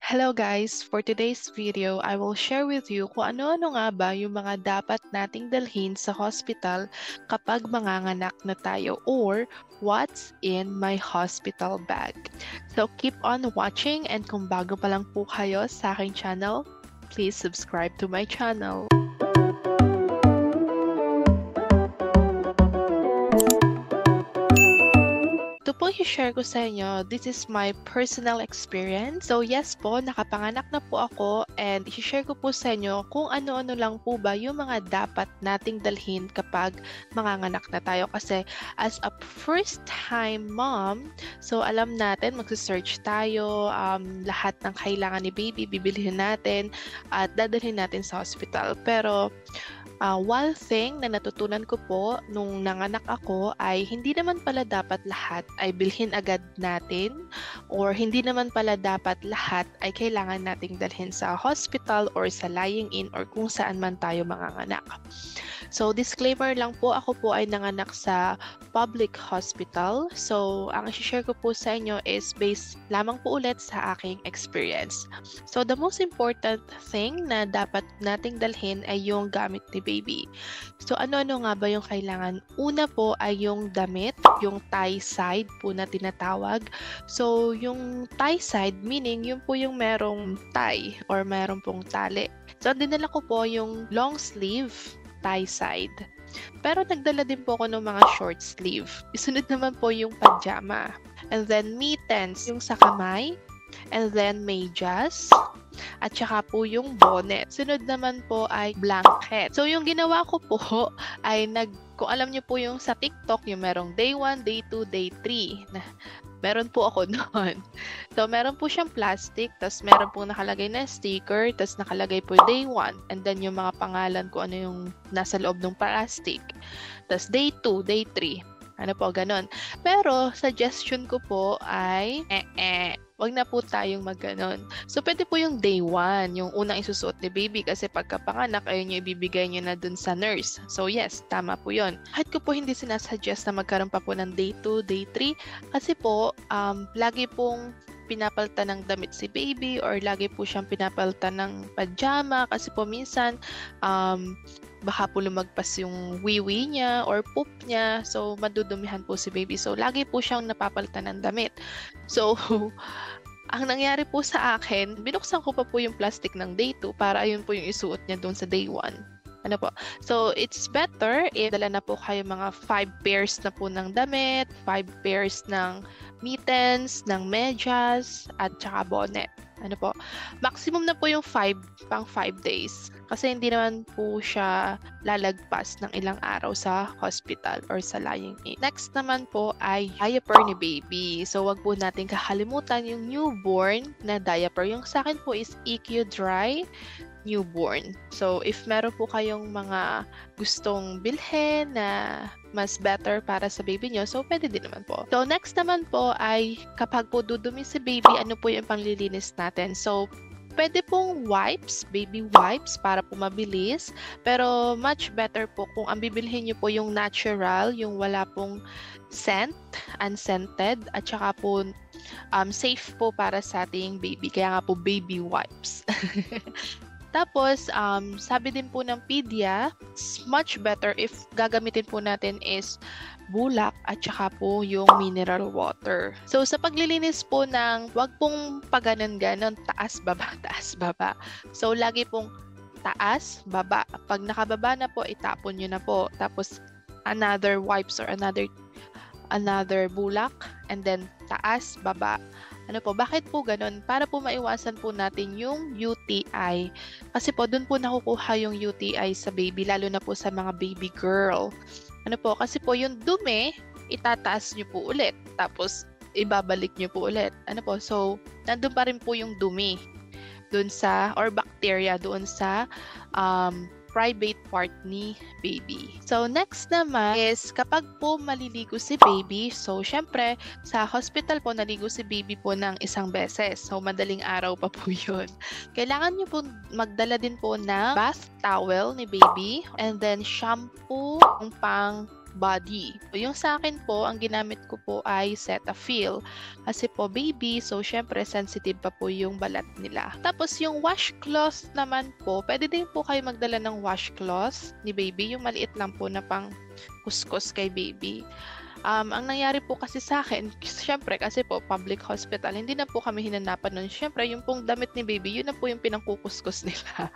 Hello guys! For today's video, I will share with you kung ano-ano nga ba yung mga dapat nating dalhin sa hospital kapag manganganak na tayo or what's in my hospital bag. So keep on watching, and kung bago pa lang po kayo sa aking channel, please subscribe to my channel. Ito po i-share ko sa inyo, this is my personal experience. So yes po, nakapanganak na po ako, and i-share ko po sa inyo kung ano-ano lang po ba yung mga dapat nating dalhin kapag manganganak na tayo. Kasi as a first time mom, so alam natin, magsa-search tayo, lahat ng kailangan ni baby, bibilihin natin at dadalhin natin sa hospital. Pero one thing na natutunan ko po nung nanganak ako ay hindi naman pala dapat lahat ay bilhin agad natin, or hindi naman pala dapat lahat ay kailangan nating dalhin sa hospital or sa lying in or kung saan man tayo manganganak. So disclaimer lang po, ako po ay nanganak sa public hospital. So ang i-share ko po sa inyo is based lamang po ulit sa aking experience. So the most important thing na dapat nating dalhin ay yung gamit ni baby. So ano-ano nga ba yung kailangan? Una po ay yung damit, yung tie side po na tinatawag. So yung tie side meaning yun po yung merong tie or merong pong tali. So dinala ko po yung long sleeve tie side. Pero nagdala din po ako ng mga short sleeve. Isunod naman po yung pajama. And then mittens, yung sa kamay. And then medyas. At saka po yung bonnet. Sunod naman po ay blanket. So yung ginawa ko po ay kung alam niyo po yung sa TikTok, yung merong day 1, day 2, day 3. Meron po ako noon. So meron po siyang plastic, tas meron po nakalagay na sticker, tas nakalagay po day 1. And then yung mga pangalan ko ano yung nasa loob ng plastic. Tas day 2, day 3. Ano po, ganon. Pero, suggestion ko po ay, wag na po tayong magganon. So, pwede po yung day 1, yung unang isusuot ni baby kasi pagkapanganak, ayun yung ibibigay niyo na dun sa nurse. So, yes, tama po yun. Kahit ko po hindi sinasuggest na magkaroon pa po ng day 2, day 3, kasi po, lagi pong pinapalitan ng damit si baby or lagi po siyang pinapalitan ng pajama kasi po minsan, baka po lumagpas yung wiwi niya or poop niya. So, madudumihan po si baby. So, lagi po siyang napapalitan ng damit. So, ang nangyari po sa akin, binuksan ko pa po yung plastic ng day 2 para ayun po yung isuot niya doon sa day 1. Ano po? So, it's better if dala na po kayo mga 5 pairs na po ng damit, 5 pairs ng mittens, ng medyas, at saka bonnet. Ano po? Maximum na po yung 5 days. Kasi hindi naman po siya lalagpas ng ilang araw sa hospital or sa lying in. Next naman po ay diaper ni baby. So, wag po natin kakalimutan yung newborn na diaper. Yung sa akin po is EQ Dry newborn. So, if meron po kayong mga gustong bilhin na mas better para sa baby nyo, so pwede din naman po. So, next naman po ay kapag po dudumi si baby, ano po yung panglilinis natin? So, pwede pong wipes, baby wipes para po mabilis. Pero much better po kung ang bibilhin nyo po yung natural, yung wala pong scent, unscented, at saka po safe po para sa ating baby. Kaya nga po baby wipes. Tapos, sabi din po ng pedia, much better if gagamitin po natin is bulak at saka po yung mineral water. So, sa paglilinis po wag pong paganon-ganon, taas-baba, taas-baba. So, lagi pong taas, baba. Pag nakababa na po, itapon nyo na po. Tapos, another wipes or another bulak, and then taas, baba. Ano po, bakit po ganun? Para po maiwasan po natin yung UTI. Kasi po, dun po nakukuha yung UTI sa baby, lalo na po sa mga baby girl. Ano po, kasi po yung dumi, itataas nyo po ulit. Tapos, ibabalik nyo po ulit. Ano po, so, nandun pa rin po yung dumi dun sa, or bacteria doon sa private part ni baby. So, next naman is kapag po maliligo si baby, so, syempre, sa hospital po, naligo si baby po ng 1 beses. So, madaling araw pa po yun. Kailangan nyo po magdala din po ng bath towel ni baby, and then shampoo, yung pang body. So, yung sa akin po, ang ginamit ko po ay Cetaphil. Kasi po baby, so syempre sensitive pa po yung balat nila. Tapos yung washcloth naman po, pwede din po kayo magdala ng washcloth ni baby, yung maliit lang po na pang kuskus kay baby. Ang nangyari po kasi sa akin, syempre kasi po public hospital, hindi na po kami hinanapan nun. Syempre, yung pong damit ni baby, yun na po yung pinangkukuskus nila.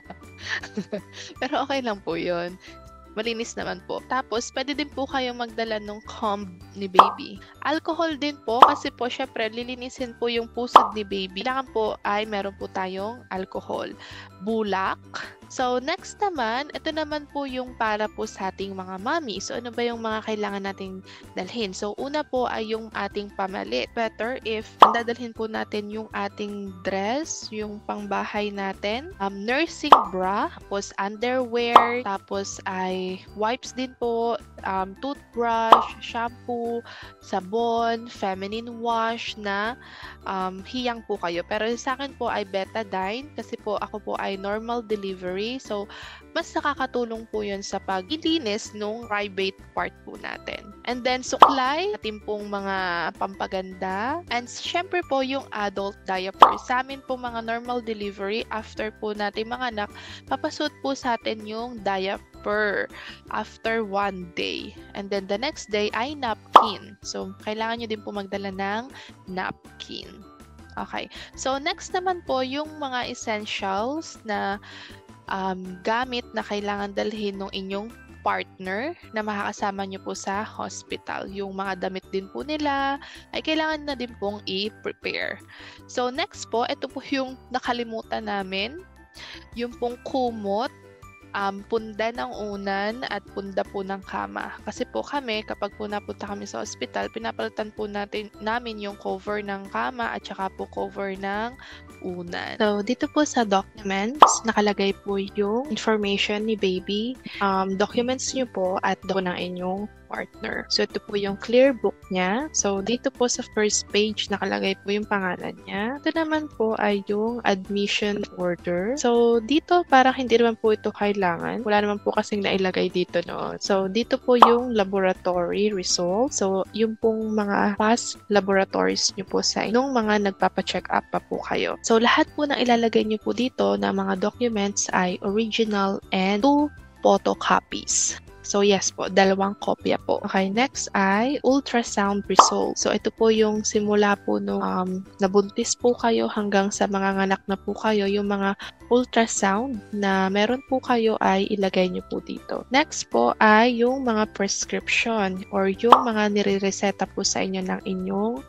Pero okay lang po yun. Malinis naman po. Tapos, pwede din po kayo magdala ng comb ni baby. Alcohol din po kasi po, syempre, lilinisin po yung pusod ni baby. Kailangan po ay meron po tayong alcohol. Bulak. So, next naman, ito naman po yung para po sa ating mga mommy. So, ano ba yung mga kailangan nating dalhin? So, una po ay yung ating pamalit. Better if dadalhin po natin yung ating dress, yung pangbahay natin, nursing bra, tapos underwear, tapos ay wipes din po, toothbrush, shampoo, sabon, feminine wash na hiyang po kayo. Pero sa akin po ay betadine kasi po ako po ay normal delivery. So, mas nakakatulong po yun sa paglilinis nung private part po natin. And then, suklay, ating pong mga pampaganda. And syempre po yung adult diaper. Sa amin po mga normal delivery, after po natin mga anak, papasot po sa atin yung diaper after 1 day. And then the next day ay napkin. So, kailangan nyo din po magdala ng napkin. Okay. So, next naman po yung mga essentials na gamit na kailangan dalhin ng inyong partner na makakasama nyo po sa hospital. Yung mga damit din po nila ay kailangan na din pong i-prepare. So, next po, ito po yung nakalimutan namin. Yung pong kumot, punda ng unan at punda po ng kama. Kasi po kami, kapag po napunta kami sa hospital, pinapalitan po namin yung cover ng kama at saka po cover ng unan. So, dito po sa documents, nakalagay po yung information ni baby, documents nyo po at ng inyong partner. So, ito po yung clear book niya. So, dito po sa first page, nakalagay po yung pangalan niya. Ito naman po ay yung admission order. So, dito parang hindi naman po ito kailangan. Wala naman po kasing nailagay dito noon. So, dito po yung laboratory results. So, yung pong mga past laboratories nyo po sa nung mga nagpapa-check up pa po kayo. So, lahat po ng ilalagay nyo po dito na mga documents ay original and 2 photocopies. So, yes po, 2 kopya po. Okay, next ay ultrasound results. So, ito po yung simula po nung nabuntis po kayo hanggang sa mga nganak na po kayo, yung mga ultrasound na meron po kayo ay ilagay nyo po dito. Next po ay yung mga prescription or yung mga nire-reseta po sa inyo ng inyong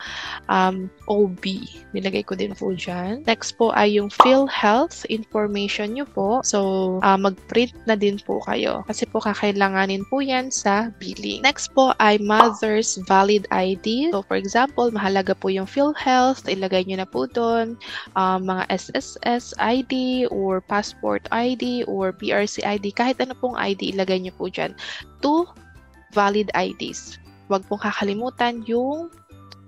OB. Nilagay ko din po dyan. Next po ay yung PhilHealth information nyo po. So, mag-print na din po kayo kasi po kakailanganin po yan sa billing. Next po ay mother's valid ID. So, for example, mahalaga po yung PhilHealth. Ilagay nyo na po doon. Mga SSS ID or passport ID or PRC ID. Kahit ano pong ID, ilagay nyo po dyan. 2 valid IDs. Huwag pong kakalimutan yung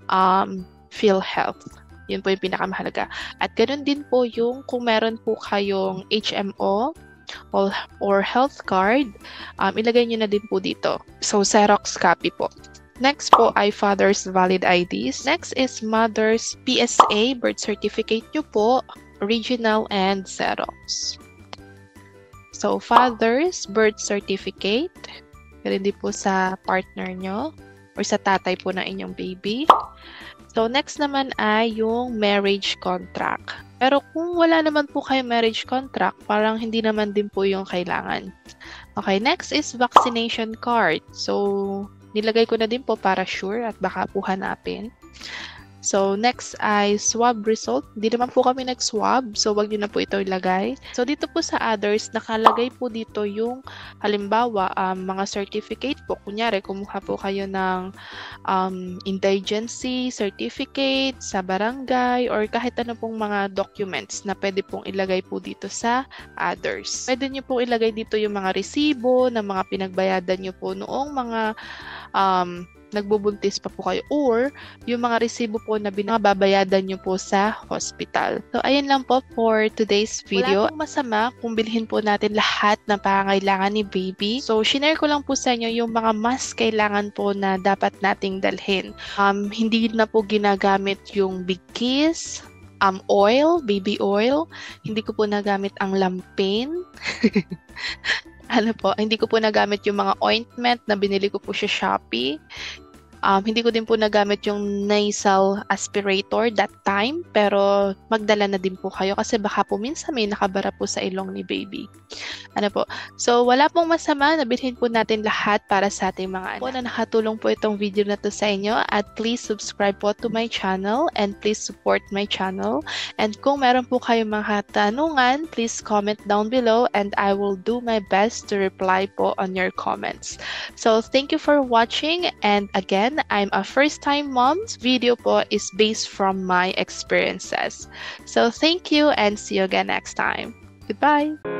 PhilHealth. Yun po yung pinakamahalaga. At ganoon din po yung kung meron po kayong HMO or health card, ilagay nyo na din po dito. So, Xerox copy po. Next po ay father's valid IDs. Next is mother's PSA, birth certificate nyo po, original and Xerox. So, father's birth certificate, ganun din po sa partner nyo or sa tatay po ng inyong baby. So, next naman ay yung marriage contract. Pero kung wala naman po kayo marriage contract, parang hindi naman din po yung kailangan. Okay, next is vaccination card. So, nilagay ko na din po para sure at baka po hanapin. So, next ay swab result. Hindi naman po kami nag-swab, so wag nyo na po ito ilagay. So, dito po sa others, nakalagay po dito yung halimbawa, mga certificate po. Kunyari, kumuha po kayo ng indigency certificate sa barangay or kahit ano pong mga documents na pwede pong ilagay po dito sa others. Pwede nyo pong ilagay dito yung mga resibo na mga pinagbayadan nyo po noong mga nagbubuntis pa po kayo or yung mga resibo po na binababayadan nyo po sa hospital. So, ayun lang po for today's video. Wala pong masama kung bilhin po natin lahat ng pangangailangan ni baby. So, shinare ko lang po sa inyo yung mga mas kailangan po na dapat nating dalhin. Hindi na po ginagamit yung Big Kiss, oil, baby oil. Hindi ko po nagamit ang lampin. Hindi ko po nagamit yung mga ointment na binili ko po sa Shopee. Hindi ko din po nagamit yung nasal aspirator that time, pero magdala na din po kayo kasi baka po minsan may nakabara po sa ilong ni baby. So wala pong masama na bilhin po natin lahat para sa ating mga anak. Po na nakatulong po itong video na to sa inyo at please subscribe po to my channel and please support my channel. And kung meron po kayong mga tanungan, please comment down below and I will do my best to reply po on your comments. So thank you for watching, and again, I'm a first-time mom. This video po is based from my experiences. So thank you and see you again next time. Goodbye!